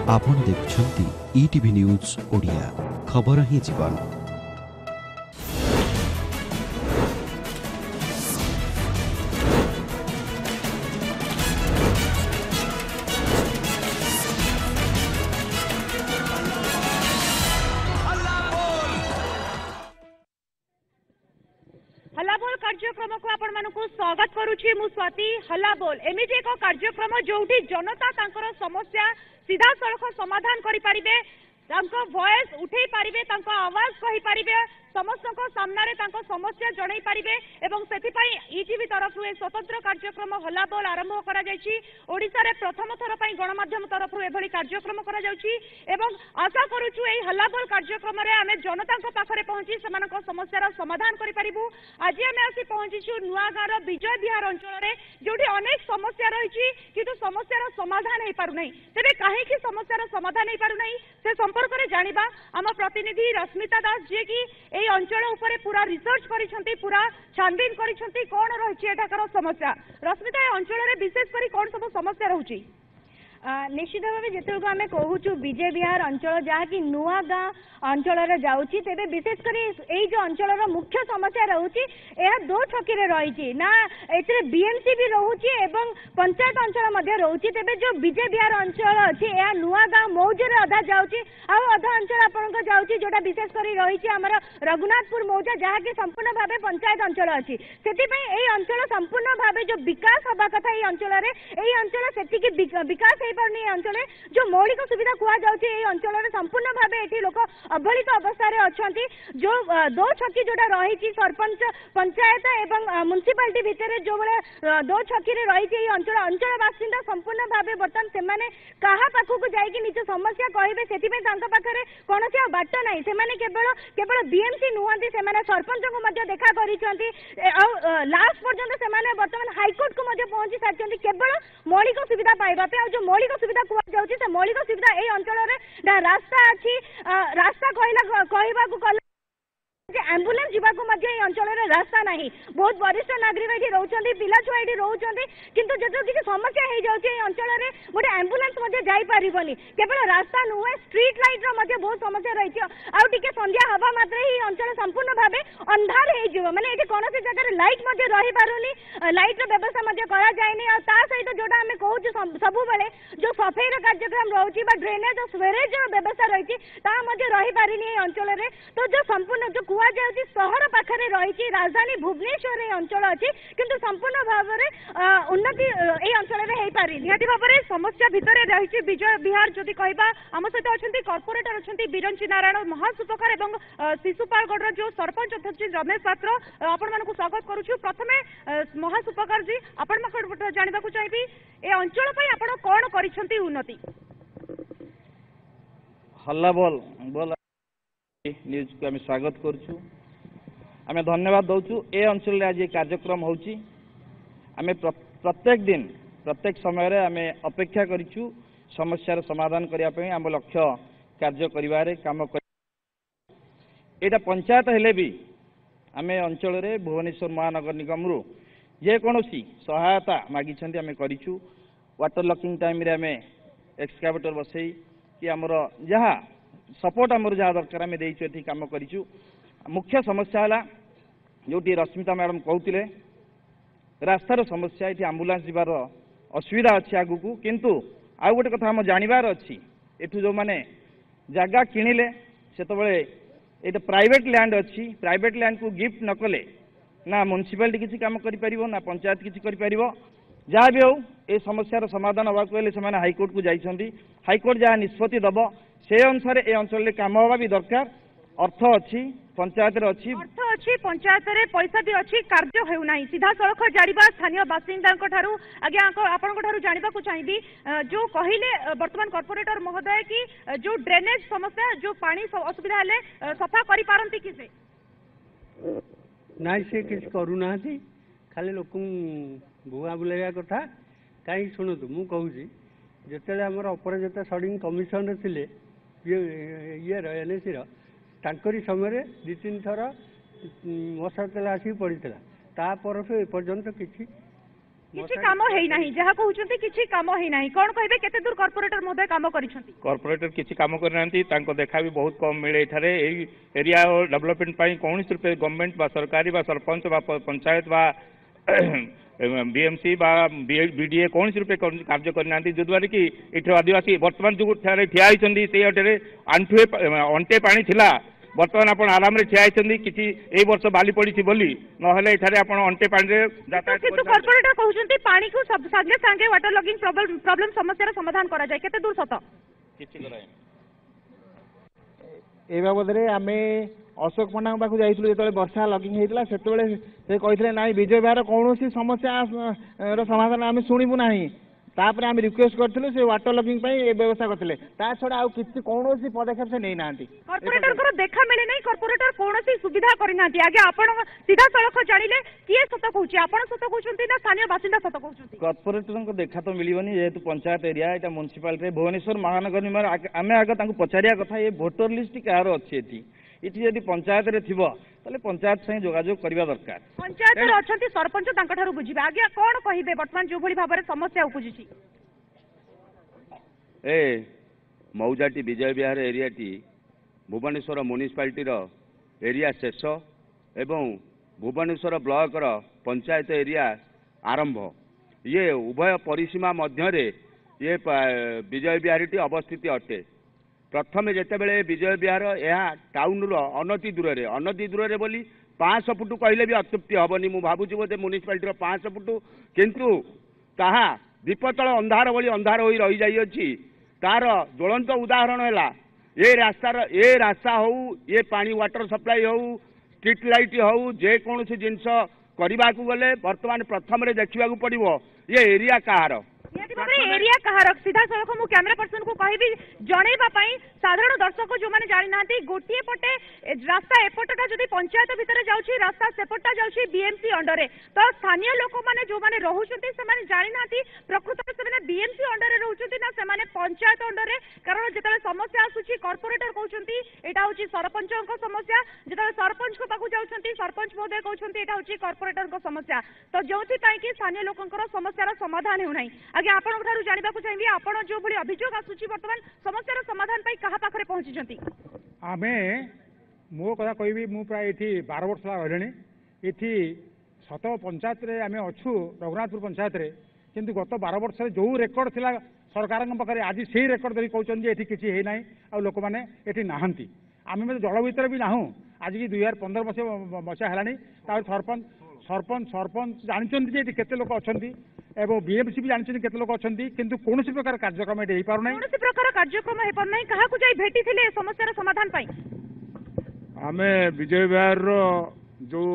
आपण देखुछंती ETV news Odia खबर ही जीवन। हल्ला बोल कार्यक्रम को आपण मानकु स्वागत करूची मु स्वाति। हल्ला बोल एमिति एक कार्यक्रम जोठी जनता तांकर समस्या सीधा सड़क समाधान करि परिबे, तांको वॉइस उठै परिबे, तांको आवाज कहि परिबे, समस्त सामना रे तांको समस्या जणाई परिबे एवं सेति पई ईटीवी तरफ ए स्वतंत्र कार्यक्रम हल्ला बोल आरंभ करा जायछि। ओडिसा रे प्रथम थर पई गणमाध्यम तरफ एभली कार्यक्रम करा जायछि एवं आशा करूछु ए हल्ला बोल कार्यक्रम रे आमे जनता को पाखरे पहुंची सेमानक समस्यार समाधान करि परिबु। आज आमे आसी पहुंचिछु नुआगार विजय विहार अंचल रे जोठी अनेक समस्या रहिछि किंतु समस्यार समाधान हे पारु नै। तेबे काहे कि समस्यार समाधान हे पारु नै से संपर्क रे जानिबा आम प्रतिनिधि रश्मिता दास जे कि এই অঞ্চল উপরে পুরা রিসর্চ করিছন্তি, পুরা ছানবিন করিছন্তি কোন রহিছি এটাকার সমস্যা। রশ্মিতা এই অঞ্চলের বিশেষ করে কোন সব সমস্যা রহুছি? निश्चित भाव जितक आम कहूँ विजय विहार अंचल जहाँकि नुआ गाँ अंचल जाऊँगी तेरे विशेषकर यही जो अंचल मुख्य समस्या रोचे यह दो छकी रही ना ए बीएमसी भी रोचे एवं पंचायत अंचल रोचे। तेरे जो विजय विहार अंचल अच्छी यह नुआ गाँ मौजे अधा जाऊँगी आधा अंचल आपंक जाऊँगी जोटा विशेषकर रही आमर रघुनाथपुर मौजा जहाँकि संपूर्ण भाव पंचायत अंचल अच्छी। से अंचल संपूर्ण भाव जो विकास हवा कथा ये अंचल अंचल से विकास अंचल जो मौलिक सुविधा कह जाऊँगी अंचल संपूर्ण भाव ये लोक अवहेलित अवस्था अच्छा। जो दो छकी जोटा रही सरपंच पंचायत एवं म्युनिसिपालिटी भितर जो भाया दो छकी रही अंचल अंचल बासिंदा संपूर्ण भाव बर्तमान से क्या पाखक जाकि निज समस्या कहे से कौन बाट ना से केवल केवल बीएमसी नुहति से सरपंच को देखा कर लास्ट पर्यंत से बर्तमान हाईकोर्ट को पहुंची सारी केवल मौलिक सुविधा पाइबा जो मौलिक सुविधा कह मौलिक सुविधा ये अंचल रास्ता अच्छी रास्ता कहला एम्बुलेंस जीवाकू अंचल रास्ता नहीं। बहुत वरिष्ठ नागरिक ये रोचे पिला छुआ ये रोचे किंतु जो किसी समस्या हो जाए अंचल गोटे एम्बुलेंस जापर केवल रास्ता नुहे स्ट्रीट लाइट बहुत समस्या रही आउे संध्या हवा मात्र ही अंचल संपूर्ण भाव अंधार हो माने ये कौन जगह लाइट रही पारुनी लाइट व्यवस्था कराए सहित जोटा आम कहूँ सब बेले जो सफाई कार्यक्रम रोचे ड्रेनेज स्वेरेज व्यवस्था रही रही पारिनी अंचल तो जो संपूर्ण जो कह जाऊँगी सहर पाखे रही राजधानी भुवनेश्वर अंचल अच्छी किंतु संपूर्ण भाव में उन्नति ये अंचल हो पारि निहाती भाव में समस्या भितर रही विजय विहार जदि कहबा आम सहित अच्छा कॉर्पोरेटर अच्छा बिरंची नारायण महासुपकार एवं शिशुपालगढ़ जो सरपंच अध्यक्ष रमेश पात्र आपण मानक स्वागत करुछु। प्रथमे महासुपकार जी आपण जानवा चाहिए ए अंचल आपण कौन करिसेंती उन्नति? हल्ला बोल बोल न्यूज को आम स्वागत करुँ आम धन्यवाद दौचु। ए अंचल आज कार्यक्रम होची आम प्रत्येक दिन प्रत्येक समय आम अपेक्षा करूँ समस्यार समाधान करने आम लक्ष्य कार्य करिवारे काम कर एटा पंचायत हेले भी आम अंचल भुवनेश्वर महानगर निगम रु जेकोसी सहायता मागी आम करूँ वाटर लॉकिंग टाइम रे आम एक्सकावेटर बसई कि आमर जहाँ सपोर्ट आमर जहाँ दरकार आम देती कम करूँ। मुख्य समस्या है जोटी रश्मिता मैडम कहते रास्तार समस्या ये आम्बुलांस जीवार असुविधा अच्छी आगू किंतु आउ गोटे कथा जानवर अच्छी एठू जो मैंने जगह किणिले से ये प्राइवेट लैंड अच्छी प्राइवेट लैंड को गिफ्ट न कले ना म्युनिसिपालिटी किसी काम कर ना पंचायत किसी कर जहाँ भी हो ये समस्यार समाधान हवा से हाईकोर्ट को जाइछंती हाईकोर्ट जहाँ निष्पत्ति दब से अनुसार ए अंचल काम हवा भी दरकार। अर्थ अच्छी पंचायत अच्छी अर्थ अच्छी पंचायत रे पैसा भी अच्छी कार्य होना सीधा सड़क जाड़वा स्थानीय बासिंदा आज्ञा आपण जानवा चाहिए जो कहले वर्तमान कॉर्पोरेटर महोदय की जो ड्रेनेज समस्या जो पानी असुविधा हेले सफा करि पारंती कि से नाई से किसी करूना खाली लोक भुआ बुलाइया कथा कहीं शुणु मु कहूँ जिते आमर अपराजिता सडिंग कमिशन थे ये एनएसी तांकरी समय दि तीन थर मशा तेल आसिक पड़ता तापर एपर्यंत किसी କିଛି କାମ ହେଇନାହିଁ ଯାହା କହୁଛନ୍ତି କିଛି କାମ ହେଇନାହିଁ କଣ କହିବେ କେତେ ଦୂର କର୍ପୋରେଟର ମହୋଦୟ କାମ କରିଛନ୍ତି କର୍ପୋରେଟର କିଛି କାମ କରିନାହାନ୍ତି ତାଙ୍କ ଦେଖା ବି ବହୁତ କମ ମିଳେ ଏଠାରେ ଏଇ ଏରିଆ ଡେଭଲପମେଣ୍ଟ ପାଇଁ କୌଣସି ରୂପେ ଗଭର୍ଣ୍ଣମେଣ୍ଟ ବା ସରକାରୀ ବା ସରପଞ୍ଚ ବା ପଞ୍ଚାୟତ ବା बीएमसी बा बीडीए कौन रूपे कार्य करना जो कि ये आदिवासी बर्तमान जो ठिया से अटे अंटे पानी थिला बर्तमान आप आराम से ठिया किसी ए वर्ष बाली पड़ी बोली ना अंटे पानी कॉर्पोरेटर कहते पानी को सागे सागे वाटर लॉगिंग प्रॉब्लम समस्या समाधान करा जाए केते दूर सत ए बाबद आम अशोक पंडा पाखु जाइलु जो वर्षा लगिंग होता से कहते ना विजय विहार कौन समस्या समाधान आम शुणु ना तापर आम रिक्वेस्ट करथिलु से वाटर लगिंग व्यवस्था करथिले ता छडा आ किछि कोनोसी पदक्षेप से नै नांती कॉर्पोरेटर को देखा मिले नै कॉर्पोरेटर कोनोसी सुविधा करि नांती आगे आपण सीधा सड़क जानिले किए सत कहूची आपण सत कहउचंती ना स्थानीय बासिंदा सत कहउचंती कॉर्पोरेटर को देखा तो मिलिबनी जेतु पंचायत एरिया एटा म्युनिसिपालिटी भुवनेश्वर महानगर निगम आमे आगे तांको पचारिया कथा ये वोटर लिस्ट कार अछि एठी इति यदि पंचायत रे थिबो तले पंचायत संगे जोगाजोग करबा दरकार पंचायत रे अछंती सरपंच तांका ठारू बुझिबे आगे कोन कहिबे वर्तमान जो भली भाबरे समस्या उपजिछि ए मौजाटी विजय विहार एरिया टी भुवनेश्वर म्युनिसिपालिटी रो एरिया शेष एवं भुवनेश्वर ब्लॉक रो पंचायत एरिया आरंभ ये उभय परिसीमा मध्य रे ये विजय विहार टी अवस्थित अटे प्रथम जितेबले विजय विहार यह टाउन अनति दूर रे बोली 500 फुट कहले भी अत्युक्ति हेनी मु भावुची बोधे म्युनिसिपालिटी 500 फुट किंतु ताहा दीपतल अंधार भली अंधार होई रही जाइए तार ज्वलंत उदाहरण है ये रास्ता हो ये पानी वाटर सप्लाई हो स्ट्रीट लाइट हो जेकोसी जिनस करने को गले बर्तमान प्रथम देखा पड़ो ये एरिया कहार एरिया कहार सीधा सड़क मु कैमरा पर्सन को कहबी जणेबा पई साधारण दर्शक जो माने जानि नांती गोटिए पटे रास्ता एपटटा जदी पंचायत भितर जाउची रास्ता सेपटटा जाउची बीएमसी अंडर रे तो स्थानीय लोक माने जो माने रहुचंती से माने जानि नांती प्रकृत से माने बीएमसी अंडर रे रहुचंती ना से माने पंचायत अंडर रे कारण जेतले समस्या आसुची कॉर्पोरेटर कहउचंती एटा होची सरपंचक समस्या जेतले सरपंच को पाकु जाउचंती सरपंच महोदय कहउचंती एटा होची कॉर्पोरेटर को समस्या तो जोथि पई कि स्थानीय लोकंकर समस्यार समाधान हेउ नाही आगे आपण ठारू जानिबाकू चाहिबी आपण जो भली अभियोग आसुची वर्तमान समस्यार समाधान पई कहा पाखरे पहुंचीचंती आमे मो कथा कहबी मु प्राय एठी 12 वर्ष रहलेनी एठी सत पंचायत रे आमे अछु रघुनाथपुर पंचायत रे किंतु गत 12 वर्ष रे जो रेकर्ड थिला सरकार पाखे आज से रेकर्ड धरी कहते एठी किछि हे नाही आ लोक माने एठी नाहंती आमे जल भीतर भी नाहू आज की 2015 मसीहा हेलानी सरपंच सरपंच सरपंच जानते केते लोक अछंती एवं बीएमसी भी जानते केते लोक अछंती किंतु कोनोसी प्रकार कार्यक्रम एठी हे पारु नै कोनोसी प्रकार कार्यक्रम हे पारु नै कहा को जाई भेटी थिले समस्यार समाधान पई आमे विजय विहार रो जो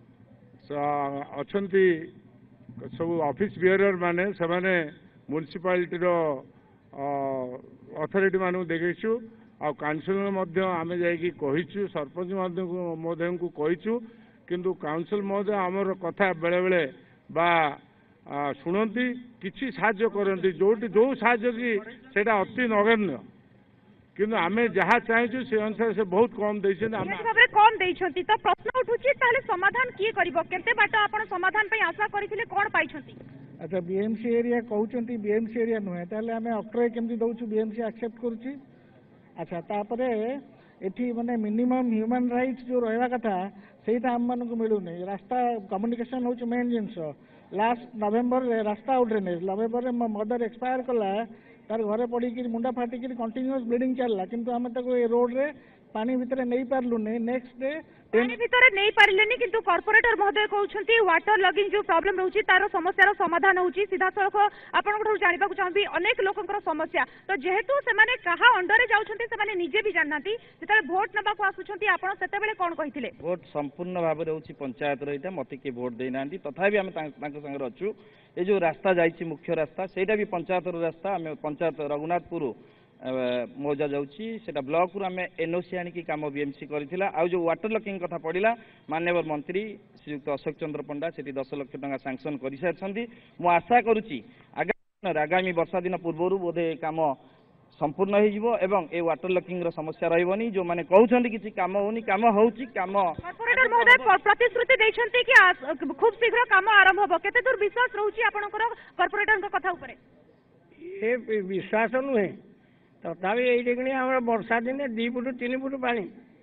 अछंती सब ऑफिस बियरर माने सबने म्युनिसिपालिटी रो अथॉरिटी मानु देखैछु आ काउंसिल मध्य आमे जाई कि कहिछु सरपंच महोदय को कहिछु किंतु काउंसिल महोदय आमर कथा बेले बेले बा शुणती किसी साहाय्य करती जोटी जो साहाय्य कि सेटा अति नगण्य किंतु आमे जहाँ चाहूँ से अनुसार से बहुत कम कम देइछंती तो प्रश्न उठुची ताले समाधान किए करिवो केते बाट आपण समाधान पई आशा करिथिले कोन पाइछंती अच्छा बीएमसी एरिया कहउचंती बीएमसी एरिया नुहे ताले आमे अक्टर केमती दउछु बीएमसी एक्सेप्ट करूची अच्छा तापरे एठी माने मिनिमम ह्यूमन राइट्स जो रहवा कथा सेटा हम मानक मिलु नै रास्ता कम्युनिकेशन होच मेन जिंस लास्ट नवेम्बर रे रास्ता आउट ड्रेनेज नवेम्बर रे मदर एक्सपायर कला तार घरे पड़ी कि मुंडा फाटी कि कंटिन्यूअस ब्लीडिंग चलला किंतु हमें ताको ए रोड रे पानी भीतर नहीं पारलु नै नेक्स्ट डे पानी भीतर नहीं पारिलेनी किंतु कॉर्पोरेटर महोदय कहउछंती वाटर लॉगिंग जो प्रॉब्लम रहउची तार समस्यार समाधान होउची सीधा सड़क आपण को जानिबा को चाहबी अनेक लोकंकर समस्या तो जेहेतु से माने कहा अंडर रे जाउछंती से माने निजे भी जाननाती जेतले वोट नबा को आसुछंती आपण सेते बेले कोन कहिथिले वोट संपूर्ण भाबे रहउची पंचायत रे इटा मते के वोट देई नांती तथापि हम तांको संगे रहछु ए जो रास्ता जाईची मुख्य रास्ता सेटा भी पंचायत रो रास्ता हम पंचायत रघुनाथपुर मौजा जाऊँगी सेटा ब्लॉक रु आम एनओसी आनिकी काम बीएमसी करथिला आ जो वाटर लॉकिंग कथा पड़िला माननीय मंत्री श्रीयुक्त अशोक चंद्र पंडा सेठी 10 लाख टका सैंक्शन कर सारी मु आशा करुच्ची आगामी वर्षा दिन पूर्व बोधे काम संपूर्ण हो वाटर लॉकिंग समस्या रही जो मैंने कहते किसी काम होनी काम होची काम कॉर्पोरेटर महोदय प्रतिश्रुति देछंती कि खूब शीघ्र काम आरंभ होबो केते दूर विश्वास रहउची आपनकर कॉर्पोरेटर को कथा ऊपर ये विश्वास नुहे तथापि ये आम वर्षा दिन 2 फुट 3 फुट पानी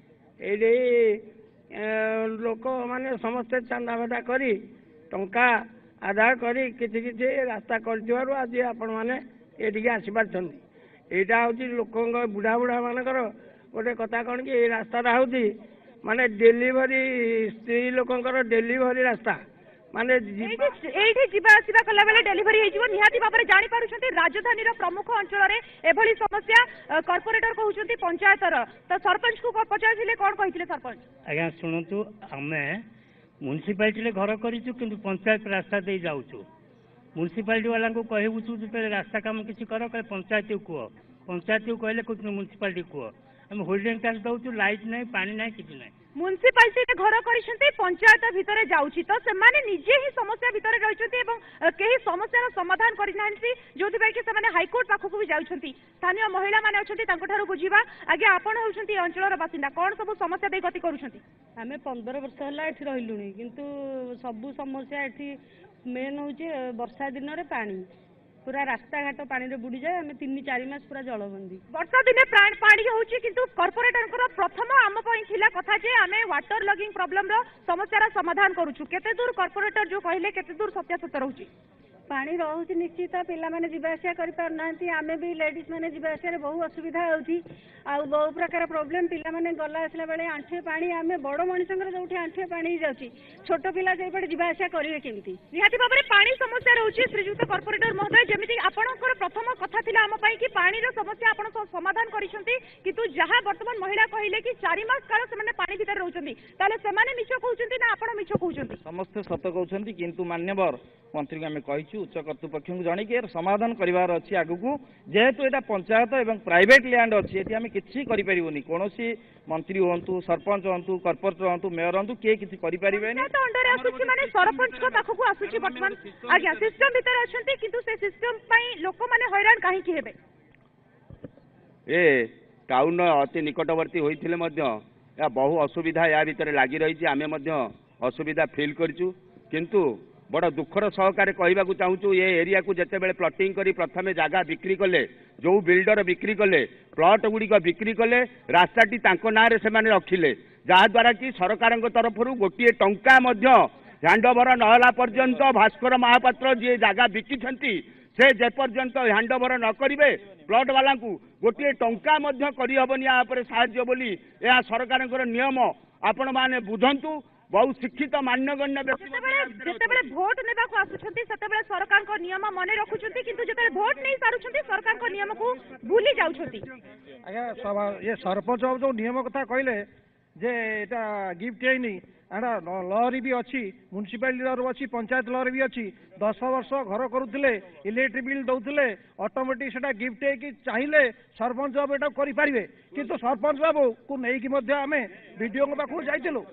ये लोक माने समस्ते चंदा भेटा करी टंका आदाय करी किछि किछि रास्ता कर आज आपण माने एटिके आसी पारछंती एटा होची लोकंग बुढ़ा बुढ़ा मानकर गोटे कथा कौन कि ये रास्ता होची माने डेलीवरी स्त्री लोकंकर डेलीवरी रास्ता माने एठी जीवा आसीबा कला बेले डेलीवरी हे जीवो निहाती बाबरे जानि पारुछंती राजधानी रो प्रमुख अंचल रे एभली समस्या कॉर्पोरेटर कहउछंती पंचायत रो तो सरपंच को पचारथिले कोन कहिथिले सरपंच आज्ञा सुनंतु हमें म्युनिसिपालिटी रे घर करिछु किंतु पंचायत रास्ता दे जाउछु म्युनिसिपालिटी वाला को कहबुछु जे रास्ता काम किसी कर कहे पंचायत को पंचायत को कहले कुछ म्युनिसिपालिटी को हम होल्डिंग टैक्स दउछु लाइट नहीं पानी नहीं किछि नहीं म्युनिसिपालिटी रे घर करिसंती पंचायत भितरे जाउछि तो से माने निजे ही समस्या भितरे रहिसंती एवं केही समस्यार समाधान करि नाहंती जोथि बाकी से माने हाई कोर्ट पाखु भी जाउछंती स्थानीय महिला माने अछंती तांको ठारू बुझिबा आगे आपण होउछंती अंचलर बासिंदा कोन सब समस्या दे गति करूछंती आमे 15 वर्ष हला एठी रहिलुनी किंतु सब समस्या एठी मेन होचे वर्षा दिन रे पानी पूरा रास्ता घाट पानी रे बुडी जाए हमें 3-4 मास पूरा जलबंदी वर्षा दिने पानी होची किंतु कॉर्पोरेटर प्रथम आम पई थिला कथा जे आमे वाटर लॉगिंग प्रॉब्लम रो समस्या समाधान करूछु केते दूर कॉर्पोरेटर जो कहले केते दूर सत्यासत्य रहउची पानी रोचे निश्चित पिला माने जीवासिया करि पार नांती आमे भी लेडीज माने जीवासिया रे बहुत असुविधा होउची आ बहु प्रकार प्रॉब्लम पिला माने गला आसला बेले आंठे पानी आमे बड़ मनिसंगर जोठी आंठे पानी जाउची छोट पिला जई पडे जीवासिया करिवे केमती निहाती बाबरे पानी समस्या रहउची श्रीजुक्त कॉर्पोरेटर महोदय जेमिति आपनकर प्रथम कथा थिला हम पई कि पानी रो समस्या आपण समाधान करिसंती किंतु जहां वर्तमान महिला कहिले कि 4 मास काल से माने पानी भीतर रहउचंती ताले से माने मिछ कहउचंती ना आपण मिछ कहउचंती समस्त सत कहउचंती किंतु मान्यवर मंत्री को आम कही उच्च कर्तृपक्ष को जन कि समाधान करार अच्छी आगू जेहेतु यहाँ पंचायत और प्राइवेट लैंड अच्छी ये आम किसी करें कौन मंत्री हूँ सरपंच हूँ कॉर्पोरेटर हूँ मेयर हूँ किए किसी सरपंच पाखक आसूची बर्तमान आज्ञा सिस्टम भितर अच्छा किंतु से सिस्टम लोक मैंने हैरान कहीं हे ए टाउन अति निकटवर्ती होते बहु असुविधा या भितर लगी रही आम असुविधा फिल करूँ किंतु बड़ दुखर सहकार कहवाक चाहूँ ये एरिया को जिते बड़े प्लटिंग करी प्रथम जगह बिक्री कले जो बिल्डर बिक्री कले प्लट गुड़िक बिक्री कले रास्ताटी ना रखिले जहाद्वारा कि सरकार तरफ गोटे टंका हैंडओवर नहला पर्यंत भास्कर महापात्र जी जगह बिकी से जेपर्यंत हैंडओवर न करेंगे प्लट वाला को गोटे टंका करहबनी साहाय्य बोली यह सरकार नियम आपण मैंने बुझंतु बहुत शिक्षित मान्यगण्य जेतेबेले भोट नेबा को आसुछंती सेतेबेले सरकार को नियम मने रखुछंती किंतु जेतेबेले भोट नहीं सारुछंती सरकार को नियम को भूली जाउछंती आज्ञा ये सरपंच जो नियम कथा कहले जे एटा गिफ्ट हेनी एटा लहरी भी अच्छी म्युनिसिपालिटी लहर अच्छी पंचायत लहर भी अच्छी 10 वर्ष घर करुले इलेक्ट्रिक बिल दौले ऑटोमेटिक सेटा गिफ्ट है कि चाहिए सरपंच बाबू एटा करि पारिबे किंतु सरपंच बाबू को नहीं कि मध्य आमे वीडियो को पाखु जाइतिलो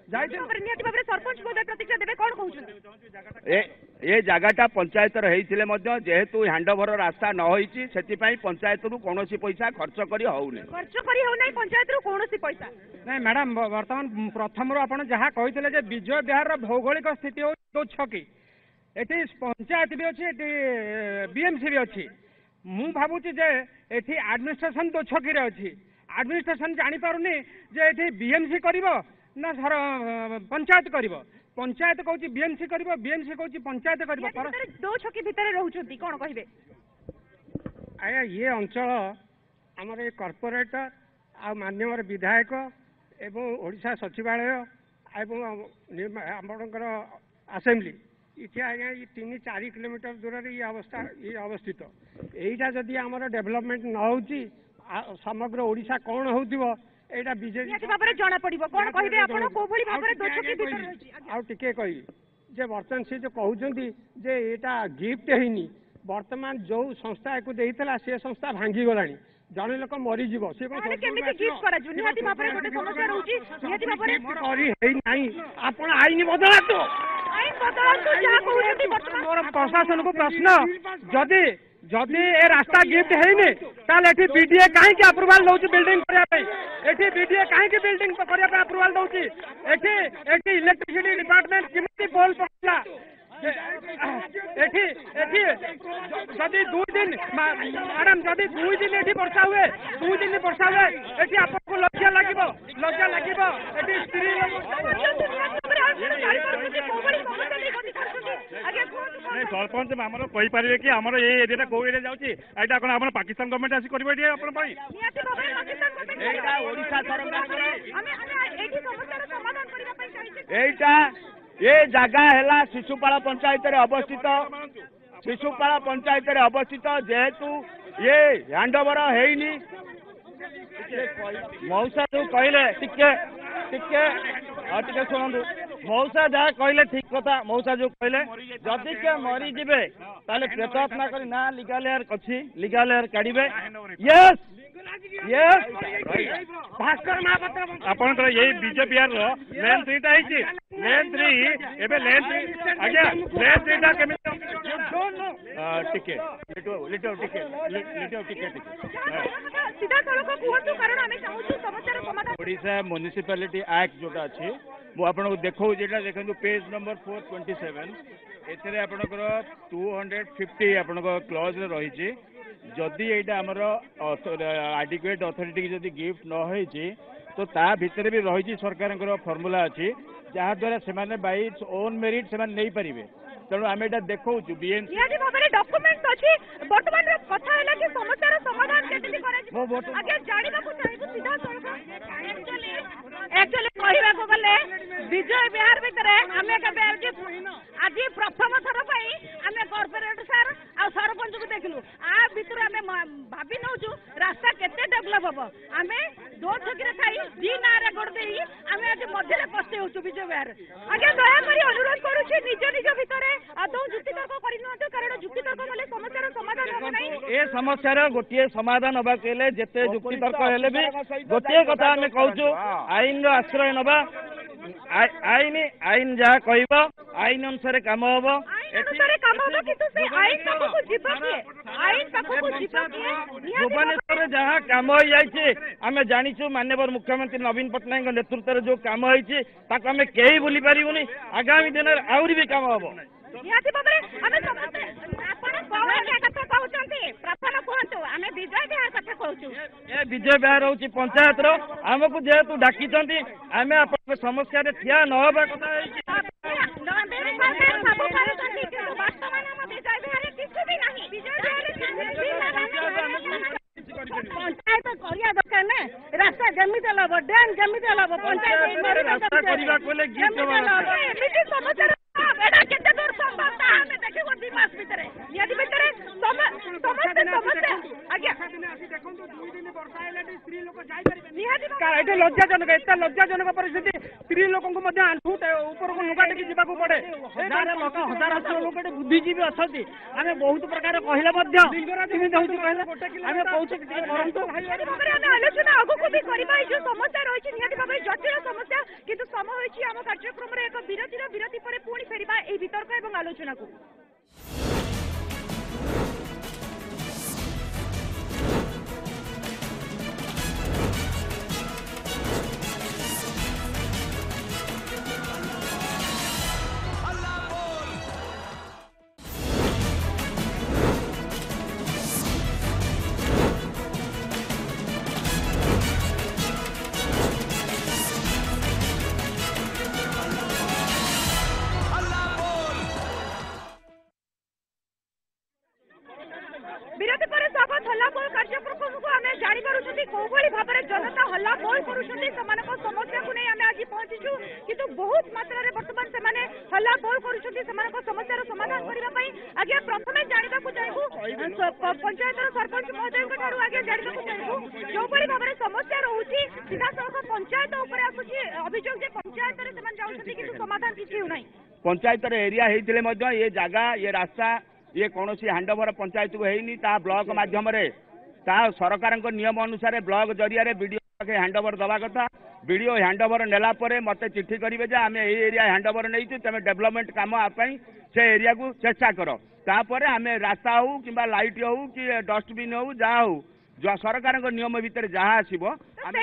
ये जगटा पंचायत जेहेतु हैंडओवर रास्ता न होईची सेतिपई पंचायत रु कोनोसी पैसा खर्च करी पंचायत रु कोनोसी पैसा नहीं मैडम वर्तमान प्रथम आपण जहाँ कहितले जे विजय विहार भौगोलिक स्थिति हो तो छकी एठी पंचायत भी अछि एठी बीएमसी भी अछि मु भाबुची जे एठी एडमिनिस्ट्रेशन तो छकी रे अछि एडमिनिस्ट्रेशन जानि पारुनी जे एठी बीएमसी करिवो ना सर पंचायत करिवो पंचायत कहूँ बीएमसी करिवो बीएमसी कहूँ पंचायत करिवो दो छकी भितर रहउछंती कोन कहिबे आया ये अंचल आमर ये कॉर्पोरेटर आ माननीय विधायक एवं ओडिशा सचिवालय एवं आमर असेंबली इथे आज्ञा ये 3-4 किलोमीटर दूर ये अवस्था ये अवस्थित यहीटा जदि आमर डेवलपमेंट न होची समग्र ओडिशा कौन होतिबो एटा बीजेपी बाबरे जाना पड़िबो कोन कहिबे आपण को भली बाबरे दो छकी भितर रहछि आ टिके कहि जे वर्तमान से जो कहउछंती जे एटा गिफ्ट हेनी वर्तमान जो संस्था को देइतला से संस्था भांगी गलानी जने लोक मरी जीवो से कोन केमिति गिफ्ट करा जो निहाती बाबरे गोटे समस्या रहउछि निहाती बाबरे करी हेई नाही आपण आईन बदलातो जा कहउछंती वर्तमान मोर प्रशासन को प्रश्न जदि जदि ए रास्ता गिफ्ट हैनी ताले एठी बीडीए काहे के अप्रूवल दउची बिल्डिंग करिया पे एठी बीडीए काहे के बिल्डिंग करिया पे अप्रूवल दउची एठी एठी इलेक्ट्रिसिटी डिपार्टमेंट किमती पोल पकला एठी एठी जदि 2 दिन मैडम जदि 2 दिन एठी वर्षा हुए 2 दिन वर्षा हुए एठी आपको लज्जा लागिबो एठी स्त्री सरपंच आमर कही पारे कि आमर ये एरिया कौ एरिया जाऊँगी एटा कौन आप पाकिस्तान गवर्नमेंट आसी करेंगे ये अपन एटा ये जगह है शिशुपाल पंचायत रे अवस्थित शिशुपाल पंचायत रे अवस्थित जेहेतु ये हैंडओवर हैनी मौसा जो कहले टिके शुणु मौसा जहाँ कहले ठीक कथा मौसा जो कहले जदि के मरीजे ताले प्रेतआत्मा कर ना लीगल एयर अच्छी लीगल एयर काढ़े यस यस भास्कर महापात्र आपनकर यही बीजेपी आर लेन 3 टा हिची लेन 3 एबे लेन 3 आज्ञा लेन 3 टा केमे टिके लिटो टिके सीधा सड़क कुहतु कारण हमें चाहूछु समस्या समाधान ओडिशा म्युनिसिपैलिटी एक्ट जोटा अछि मु आपन देखौ जेटा देखंतु पेज नंबर 427 एथरे आपनकर 250 आपनकर क्लॉज रे रहिछि जदि एटा हमर एडिक्वेट अथॉरिटी जदि गिफ्ट न होइछि तो ता भितर भी रहिछि सरकारଙ୍କର फॉर्मूला अछि जहा द्वारा सेमाने बाय इट्स ओन मेरिट सेमाने नै परिबे तेणु आम एटा देखौछु बीएमसी निहाती भाबरे डॉक्यूमेंट्स अछि वर्तमान रे कथा हैला कि समस्यार समाधान केते कराइ आगे जानिबा को चाहबो सीधा सड़क एक्चुअली कहिबा को गले विजय बिहार भितरे हमें के आज प्रथम थर पई हमें कॉर्पोरेट सर आ सरपंच को देखलु आ भितर हमें भाबी नउछु रास्ता केते डेवलप हबो हमें दो छकी रे खाई दी ना रे गोड़ देई हमें आज मध्य रे पस्ते होछु विजय बिहार आगे दया करी अनुरोध करूछि निज निज भितरे आदौ जुक्ति तर्क करि नथो कारण जुक्ति तर्क बोले समस्यार समाधान हो नै ए समस्यार गोटिए समाधान होबा केले जेते जुक्ति तर्क हेले भी गोटिए कथा हमें कहूछु आईन रो आश्रय नबा आईन जहाँ कहब आईन अनुसार काम हम भुवनेश्वर जहाँ काम हो आम जाचु माननीय मुख्यमंत्री नवीन पट्टनायक नेतृत्व जो काम होती आम कहीं भूली पारूनी आगामी दिन में आहरी भी काम हम विजय बिहार हूँ पंचायत आमको जेहेतु डाकी आम आप समस्या ठिया नवा कथा पंचायत करिया दरकार ना रास्ता जमी चलब डैम जमी चलब पंचायत रास्ता करबा कोले गीत एमिति समस्या एटा केते दूर संभव ता हमें देखिबो 2 मास भितरे यदि भितरे समस्या आज्ञा देखो 2 दिन वर्षा हेले स्त्री लोक जाई परिबे निहाती का एटा लज्जाजनक परिस्थिति स्त्री लोक को मध्ये आंठू ऊपर को लुगा टेकी जीवा को पड़े हजार लोक बुद्धिजीवी असती आमे बहुत प्रकार कहले मध्ये लिंगराज होउची कहले आमे कहूछ कि करंतु आमे आलोचना आगो को भी करबा जो समस्या रहिछि निहाती भाबे जटिल समस्या किंतु समय होइछि हम कार्यक्रम रे एक विरति परे पुणी फेरिबा ए वितर्क एवं आलोचना को विरति पर स्वागत हल्ला बोल कार्यक्रम को आमे जानि पारुछथि कोभଳି भाबरे जनता हल्ला बोल करूछथि समानक समस्या को नै आमे आज पहुंचिछु किंतु बहुत मात्रा रे वर्तमान से माने हल्ला बोल करूछथि समानक समस्यार समाधान करिबा पई आगे प्रथमे जानिबा को चाहबो पंचायतर सरपंच महोदय को ठारू आगे जानिबा को चाहबो जोभଳି भाबरे समस्या रहउछि सीधा सड़क पंचायत ऊपर आसुछि अभियोग जे पंचायत रे समान जाउछथि किंतु समाधान किछि हो नै पंचायत रे एरिया हेतिले मध्ये ये जगह ये रास्ता ये कौन सी हैंडओवर पंचायत को हैनी ता ब्लॉक माध्यम सरकार नियम अनुसार ब्लॉक जरिया वीडियो हैंडओवर दवा कथा वीडियो हैंडओवर नेला परे मते चिट्ठी करेंगे जे आम एरिया हैंडओवर नहीं तुम डेवलपमेंट काम से एरिया को चेष्टा कर तापर आम रास्ता हो कि लाइट हो कि डस्टबिन हो जहाँ हो जो सरकार नियम भितर जहाँ आसो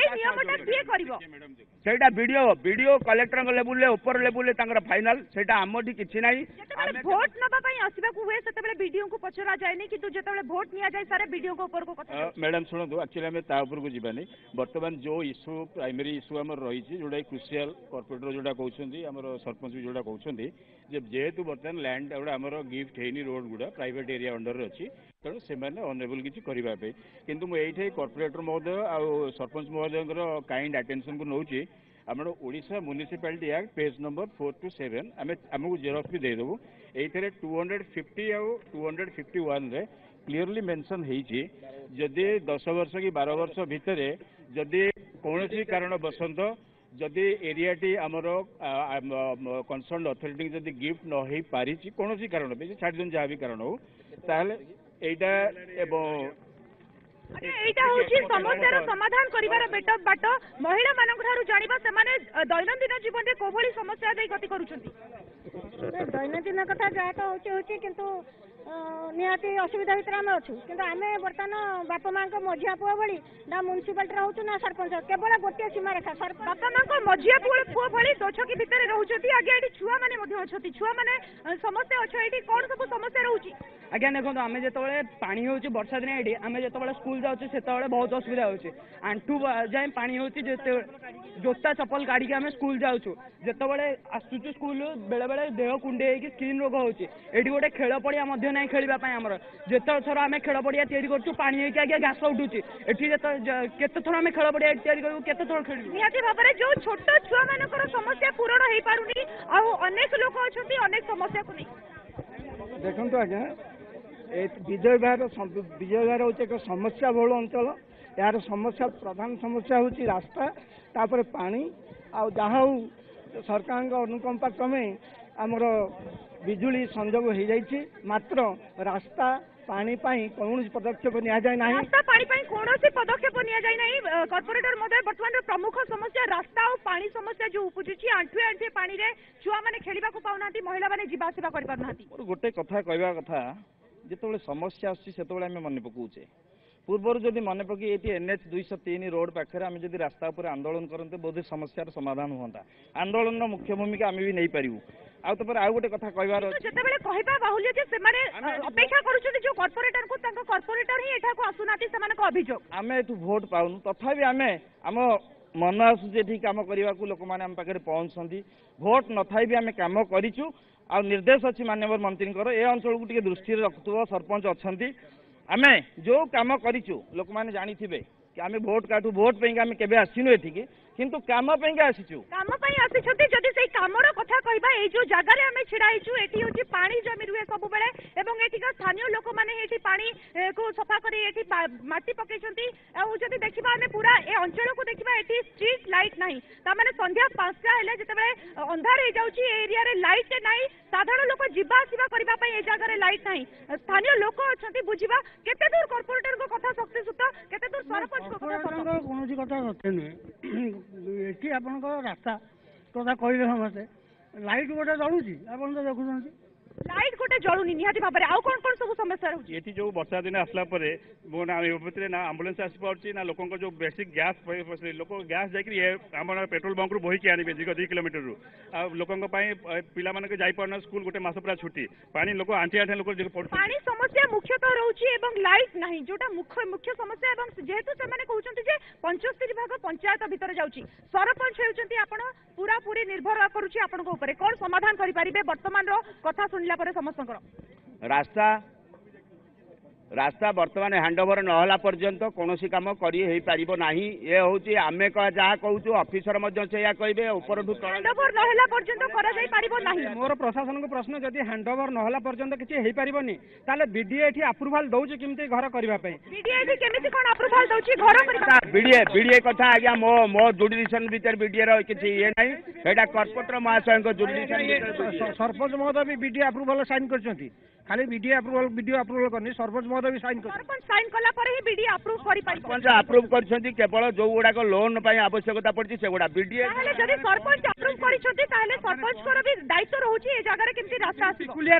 सेटा वीडियो कलेक्टर लेवल ऊपर लेवल फाइनाल सेटा आमठी किछि नाही भोट नबा आसवा हुए से वीडियो को पचरा जाए कि जो भोट नि जाए सारे वीडियो को ऊपर को मैडम शुणु एक्चुअली आम ता ऊपर को जीवानी बर्तमान जो इश्यू प्राइमरी इश्यू आम रही जोटा क्रुशियल कॉर्पोरेटर जोटा कहते आम सरपंच भी जोटा कहते जेहेतु बर्तमान लैंड गुड़ा आम गिफ्ट है रोड गुड़ा प्राइवेट एरिया अंडर अच्छी तेणु से अनेबल किसी करने किंतु मुझे कॉर्पोरेटर महोदय आ सरपंच महोदय काइंड अटेंशन को नौची आम Odisha municipality act page number 427 आमको जेरक्स भी देदेबू ये 250 आ 251 रे क्लीयरली मेंशन होती जदि 10 वर्ष कि 12 वर्ष भितर जदि कौन कारण बसंत जदि एरिया टी आमर कंसर्न अथॉरिटी जदि गिफ्ट न हो पारी कौन कारण छाड़ दिन जहाँ भी कारण हो ताहले एटा एटा होची समस्यार समाधान करिवार बाट महिला मानक ठारू जानिबा सेमाने दैनंदिन जीवन रे कोभली समस्या दे गति करूछंती दैनंदिन कथा जाटा होची किंतु निहाती असुविधा भितर आम अच्छु किंतु आम बर्तमान बापा माँ मझिया पुआ भली ना म्युनिसिपालिटी रहूँ ना सरपंच केवल गोटे सीमा रेखा बापा माँ मझिया पुआ भली दोछकी भितर रहउछंती आगे एठी छुआ माने मध्ये अछंती छुआ माने समस्या अच्छे एठी कोन सब समस्या रहउची आज्ञा देखो आम जो पानी हो वर्षा दिन ये आम जो स्कूल जाऊँ से बहुत असुविधा हो आंठू जाए पानी हो जोता चप्पल गाड़ी आम स्कूल जाऊँ जिते आसुचु स्कूल बेले बेले देह कुंडे स्किन रोग होती गोटे खेल पड़िया ना खेलवाई आमर जिते थर आम खेल पड़िया तैयारी पानी आगे घास उठुची केते थर आम खेल पड़िया तैयारी करूँ केते थर खेल निहाती भाव में जो छोट छुआ मानकर समस्या पूरण हो पारुनी अनेक लोक अच्छा अनेक समस्या को नहीं देखो आज्ञा विजय विहार हूँ एक समस्या बहुल अंचल यार समस्या प्रधान समस्या हूँ रास्ता तापर पानी आ जहाँ हूँ सरकार अनुकंपा क्रमे आमर बिजुली संजोग हो जाइए मात्र रास्ता पानी कौन पदक्षेप नि जाए ना रास्ता पानी कौन पदक्षेप नि जाए ना कॉर्पोरेटर महोदय बर्तमान प्रमुख समस्या रास्ता और पानी समस्या जो उपजुची आंठुए आंठुए पानी रे छुआ माने खेलिबा को पाउना महिला माने जीवा आसिबा करि पारनाती गोटे कथा कहवा कथा जिते समस्या आसे आम मन पकाउचे पूर्व जदि मन पकि ये NH 203 रोड पाखे आम जब रास्ता उपर आंदोलन करते बोधे समस्यार समाधान हुआ आंदोलन मुख्य भूमिका आम भी नहीं पारू आउ गोटे कथा कहबार जेतेबेले कहबा बाहुल्य जे सेमाने अपेक्षा करूछथि जो कॉर्पोरेटर को तांको कॉर्पोरेटर ही एठा को आसुनाती सेमानक अभियोग आमे एठु वोट पाउनु तथापि आमे आम मन आसुचे ठीक काम करने को लोक मैंने आम पाखे पहुँचती भोट न थाई भी आम कम करूँ आ निर्देश अच्छी माननीय मंत्री ए अंचल को टे दृष्टि रखुव सरपंच अच्छा आम जो कम करूँ लोक मैंने जानी थे कि आम भोट काटू भोट पे आम केबे आसीनु एठिकी किंतु काम आसीचु काम आसीछथि जदि सेई कामर कथा कहबा ए जो जगह रे हमें छिड़ा हिचु एठी होची पानी जमी रुए सब बेले एवं एठी का स्थानीय लोक माने एठी पानी को सफा करी एठी माटी पकेछंती आ जदि देखिबा हमें पूरा ए अंचल को देखिबा एठी स्ट्रीट लाइट नाही ता माने संध्या 5टा हेले जते बेले अंधार हे जाउची एरिया रे लाइट नाही साधारण लोक जिबा आसीबा करबा पई ए जगह रे लाइट नाही स्थानीय लोक अछंती बुझिबा केते दूर कॉर्पोरेटर को कथा शक्ति सुत केते दूर सरपंच को कथा सत्य कोनोसी कथा सत्य नुहे एठी आपन रास्ता कथा कहले समस्ते लाइट गोटे जलुची आपन तो देखुछन लाइट गोटे जलुनी निहाती भाबरे आउ कोन कोन सब समस्या रहउची एठी जो वर्षा दिन आसला परे मोना भितर ना एम्बुलेंस आसी पाउची ना लोकन जो बेसिक गैस लोक गैस जाकि हमर पेट्रोल बंक रु बोहिकी आनिबे 2 किलोमीटर रु आ लोकन पई पिला माने जाई परना स्कूल गोटे मास पूरा छुट्टी पानी लोक आंटी आंटी लोक पानी समस्या मुख्यतः रहउची एवं लाइट नाही जोटा मुख्य समस्या एवं जेहेतु से माने कहउचंती जे 75 भाग पंचायत भीतर जाउची सरपंच हेउचंती आपण पूरा पूरी निर्भर करूची आपण को ऊपर कोन समाधान करि परिबे वर्तमान रो कथा सुनला परे समस्त रास्ता बर्तमान हैंडओवर नहला पर्यंत कौन काम कर ये हूँ आम जहाँ कहूँ ऑफिसर कहे ऊपर हैंडओवर नहला पर्यंत करा जाई परिबो नाही मोर प्रशासन को प्रश्न जदि हैंडओवर नहला पर्यंत किछि हेई परिबोनी ताले बीडीए एठी अप्रूवल दउछि किमते घर करबा पई बीडीए एठी केमिति कोन अप्रूवल दउछि घर करबा बीडीए कथा आज्ञा मो जुडिशन भीतर बीडीए रो किछि ये नाही एटा कॉर्पोरेटर महाशय को जुडिशन सरपंच महोदय भी बीडीए अप्रूवल साइन करछंती खाली बीडीए अप्रूवल वीडियो अप्रूवल करनी सरपंच महोदय भी साइन कर सरपंच साइन कला पर ही बीडीए अप्रूव करि पाइ सरपंच अप्रूव करछंती केवल जो गुडा को लोन पई आवश्यकता पड़छि से गुडा बीडीए ताले जदि सरपंच अप्रूव करिछंती ताले सरपंच को भी दायित्व रहउछि ए जगह रे केमति रास्ता आसी क्लियर थिंग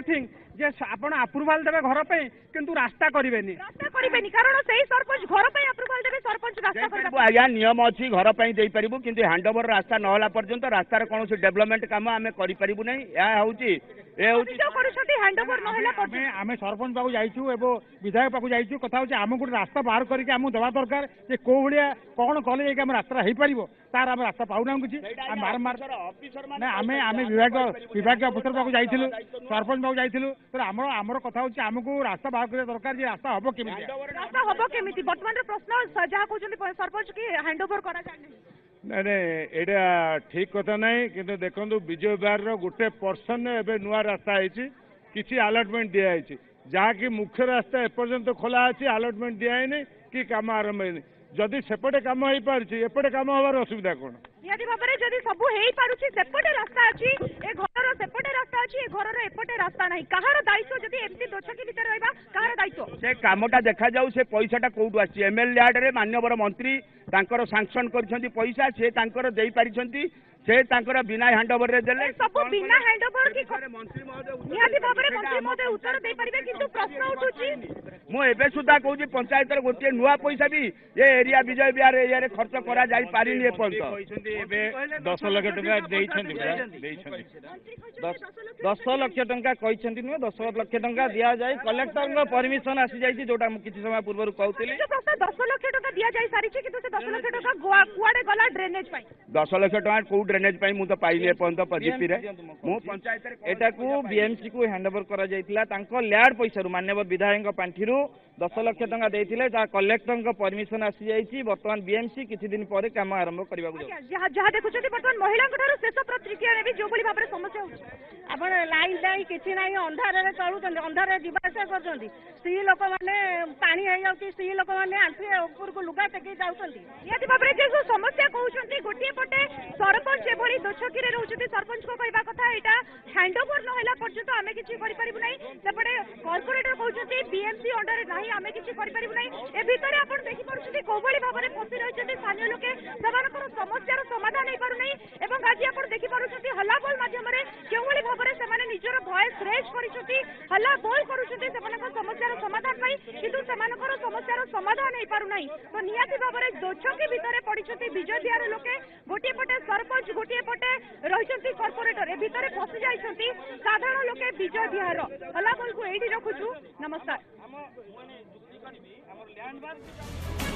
जे आपण अप्रूवाल देबे घर पे किंतु रास्ता करिवेनी कारण सेही सरपंच घर पे अप्रूवाल देबे सरपंच रास्ता करबा आज्ञा नियम अछि घर पे देई परिबु किंतु हैंडओवर रास्ता न होला पर्यंत रास्तार कोनोसी डेवलपमेंट काम आमे करि परिबु नै या होउची ए होउची जो करूछथि हैंडओवर न होला पर्यंत आमे सरपंच बाबू जाइछु एबो विधायक बाबू जाइछु कथा होची आमु गुड रास्ता बाहर करके आमु दवा दरकार जे को भलिया कोन कले जे हम रास्ता हेई परिबो तार हम रास्ता पाउना किछि हम बारंबार ना आमे विभाग अफसर बाबू जाइथिलु सरपंच बाबू जाइथिलु तर हमर कथा होची हमकु रास्ता बाहर करे दरकार जे रास्ता हबो केमिति वर्तमान प्रश्न जहा कहउछथि सरपंच की हैंडओवर करा जाय नहीं एटा ठीक कथा नहीं किंतु देखो विजय विहार गोटे पर्सन एवं नुआ रास्ता किसी अलटमेंट दिखाई जहाँकि मुख्य रास्ता एपर्यंत खोला अच्छी अलटमेंट दिखाई कि कम आरंभ है जदि सेपटे कम हो पारे एपटे कम हबार असुविधा कौन निहाती भाबरे जदि सब हेई पारुछि सेपटे रास्ता अछि ए घरर सेपटे रास्ता अछि ए घरर एपटे रास्ता नाही कहार दायित्व जदि एमपी दोछकी भीतर रहबा कहार दायित्व से कामटा देखा जाऊ से पैसाटा कोउटु आछि एमएलए आडरे माननीय मंत्री तांकर सैंक्शन करछंती पैसा से तांकर देई पारिछंती से तांकर बिना हैंडओवर रे देले सब बिना हैंडओवर की मंत्री महोदय निहाती भाबरे मंत्री महोदय उत्तर देई परिबे किंतु प्रश्न उठुछि मु एबे सुधा कहूँ पंचायत गोटे नुआ पैसा भी ये एरिया विजय विहार एरिया रे खर्च करा जाई पारिनी ए पर्यंत एबे 10 लाख टका देइछंती 10 लाख टका कहिसंती नुए 10 लाख टका दिया जाय कलेक्टर को परमिशन आसी जाई जोटा किछि समय पूर्व कहउतली 10 लाख टका दिया जाई सारी छि किंतु से 10 लाख टका कुआडे गला ड्रेनेज पाई 10 लाख टका को ड्रेनेज पाई मु तो पाइली ए पर्यंत जीपी रे मु पंचायत रे एटा को बीएमसी को हैंडओवर करा जायतिला तांको लैड पैसा रु माननीय विधायक पांठी 10 लाख टका देइथिले ता कलेक्टर को परमिशन आसी जाईची वर्तमान बीएमसी किछि दिन परे काम आरंभ करबा को जहा देखुछथि वर्तमान महिला ठारो शेष प्रतिक्रिया नेबी जो बली भाबरे समस्या होछ आपण लाइन दाई किछि नाही अंधार रे चलुछन अंधार रे दिबासा करछंती स्त्री लोक माने पानी हे जाउची स्त्री लोक माने आंठी ऊपर को लुगा टेकी जाउछंती निहाती भाबरे जे समस्या कहउछंती गोटिए पटे सरपंच एभली दोछकी रे रहउछथि सरपंच को कहबा कथा एटा हैंडओवर न होला पर्यंत आमे किछि करि परिबु नै सेपटे कॉर्पोरेटर कहउछथि बीएमसी अंडर नाही आमे किछि करि परिबु नै ए भितरे आपण देखि पड़ुछथि कोबली भाबरे फसी रहछथि स्थानीय लोके सेमानकर समस्यार समाधान नै पारु नै एवं आज आपण देखि पड़ुछथि हल्ला बोल माध्यम रे केउली भाबरे सेमाने निजर वॉइस रेज करिछथि हल्ला बोल करूछथि सेमानकर समस्यार समाधान नै किंतु सेमानकर समस्यार समाधान नै पारु नै तो नियाती भाबरे दोछकी भितरे पड़िछथि विजय विहार लोके गोटिए पटे सरपंच गोटिए पटे रहिछथि कॉर्पोरेटर ए भितरे फसी जाइछथि साधारण लोके विजय विहार हल्ला बोल को एडी रखुछु नमस्कार।